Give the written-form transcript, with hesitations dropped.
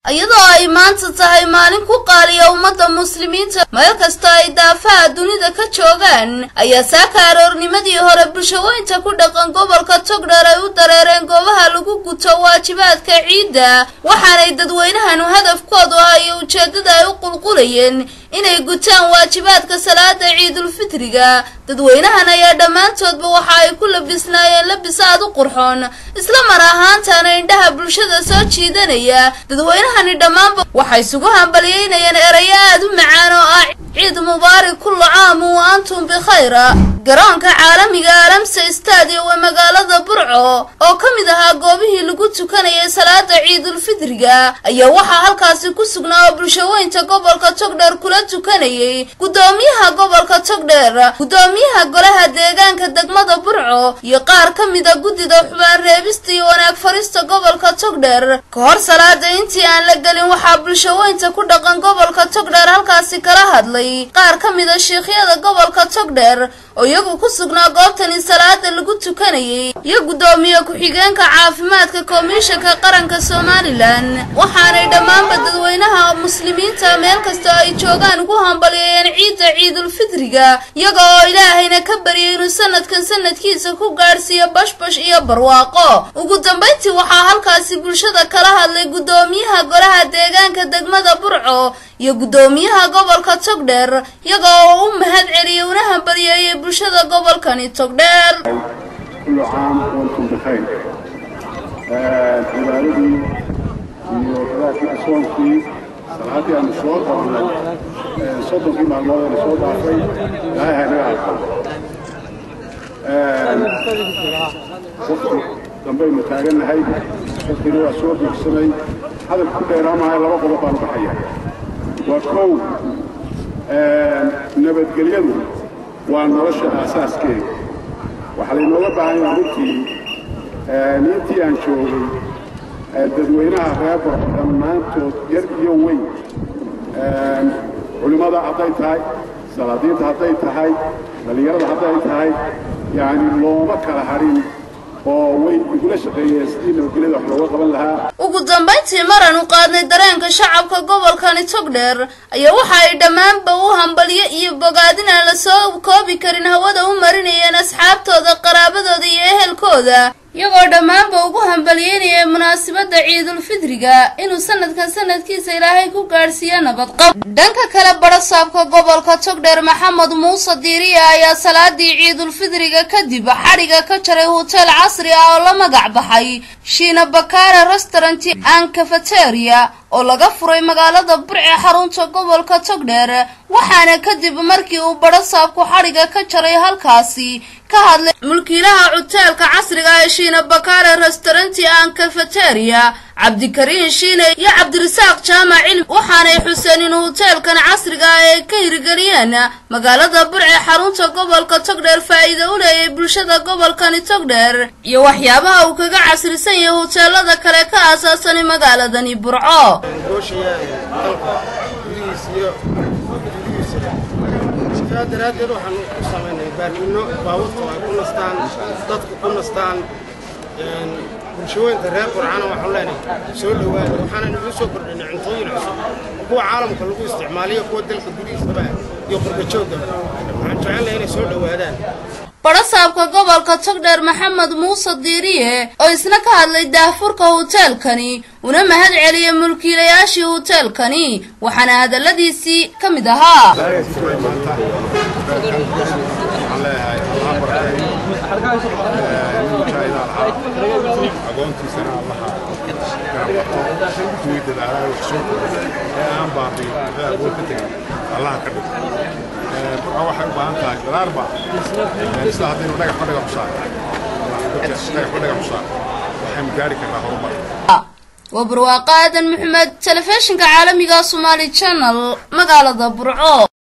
iyadoo ay maanta tahay maalin ku qaaliya ummadda muslimiinta meel kasta ay daafaha dunida ka joogaan ayaa saaka aroornimadii hore bulshooyinka ku dhaqan gobolka Togdheer ay u dareereen goobaha lagu guto waajibaadka ciida waxaanay dadweynahan hadafkoodu ay ujeedada ay u qulqulayeen inay gutaan waajibaadka salaada ciidul fitriga dadweynahan ayaa dhamaantoodba waxa ay ku labisnaayeen labis aad u qurxoon isla mar ahaantaana indhaha bulshada soo jiidanaya dadweynahani dhamaanba waxay isugu hambalyeynayeen erayo aad u macaan oo ah ciid mubaarak kullu caam wa antum bikhayr garoonka caalamiga Alamse Stadium ee magaalada Burco oo kamid ah goobihii lagu tukanayay salaada ciidul fitriga ayaa waxa halkaasi ku sugnaa bulshooyinka gobolka Togdheer kula tukanayay gudoomiyaha gobolka Togdheer gudoomiyaha golaha deegaanka degmada Burco iyo qaar kamid ah gudida xubaan reebista iyo wanaag farista gobolka Togdheer ka hor salaada intii aan la galin waxa bulshooyinka ku dhaqan gobolka Togdheer halkaasi kala hadlay qaar kamid ah sheekhyada gobolka Togdheer oo iyagu ku sugnaa goobtan salaada lagu tukanayay iyo gudoomiye ku xigeenka caafimaadka komishanka qaranka Soomaaliland waxaanay dhamaanba dadweynaha muslimiinta meel kasta ay joogaan ugu hambalyeeyeen ciidul fitriga iyaga oo Ilaahayna ka baryay inuu sanadkan sanadkiisa ku gaarsiiyo bashbash iyo barwaaqo ugu dambeyntii waxa halkaasi bulshada kala hadlay gudoomiyaha golaha deegaanka degmada Burco iyo gudoomiyaha gobolka Togdheer iyaga oo u mahad celiyay una hambalyeeyay bulshada gobolkani Togdheer kullu caam wa antum bikhayr cibaadadii iyo salaadii soonki salaadii aan soo qabanay sodonkii maalmood ee soo dhaafay ilaahay naga aqbal dambaynu taaganahay dadkii waa soo bogsanay hadal ku dheeraamahay laba qodob baan baxaya waa kow nabadgelyadu waa nolosha asaaskeeda waxa la inooga baahan yahay intii aan joogay dadweynaha reer Burco dhammaantood yar iyo weyn culimada hadday tahay salaadiinta hadday tahay dhalinyarada hadday tahay yani looma kala harin oo way igula shaqeeyeen sidii nabadgelyada wax looga qaban lahaa ugu dambeyntii maran u qaadnay dareenka shacabka gobolkani Togdheer ayaa waxa ay dhamaanba u hambalyo iyo bogaadin aan la soo koobi karin hawada u marinayeen asxaabtooda qaraabadooda iyo ehelkooda iyagoo dhamaanba ugu hambalyeynaya munaasabada ciidul fitriga inuu sanadkan sanadkiisa Ilaahay ku gaarsiiyo nabad qab dhanka kale barasaabka gobolka Togdheer Maxamed Muuse Diiriye ayaa salaadii ciidul fitriga kadib xariga ka jaray hotel casri ah oo la magac baxay Shiina Bakara Restaurant and Cafeteria oo laga furay magaalada Burco xarunta gobolka Togdheer waxaana kadib markii uu barasaabku xariga ka jaray halkaasi ka hadlay mulkiilaha hotelka casriga ah Shiina Bakara Restaurant and Cafeteria Cabdikariin Shiine iyo Cabdirasaaq Jaamac Cilmi waxaanay xuseen in hotelkan casriga ah ay ka hirgeliyeen magaalada Burco xarunta gobolka Togdheer faa'iido u leeyahay bulshada gobolkani Togdheer iyo waxyaabaha uu kaga casrisan yahay hoteelada kale ka aasaasan magaaladani Burco درادر waxaan ku sameynay baarmino baawurta ay ku nastaan dadku ku nastaan bulshooyinka reer Burco waxaan leenahay soo dhawaad waxaan ugu soo kordhinay cuntooyin cusub kuwa caalamka lagu isticmaaliyo kuwa dalka gudihiisa iyo qurba joogga waxaan jecelahay inay soo dhawaadaan barasaabka gobolka Togdheer Maxamed Muuse Diiriye oo isna ka hadlay daafurka hotelkani una mahad celiyay mulkiilayaashii hotelkani waxaana hadaladiisii kamid ahaa waxaan baahan tahay qaraarba isla hadii naga fadhiga musaar waxaan gaari karnaa horumar وبرواقة محمد تلفزيون عالمي Somali Channel مقالة Burco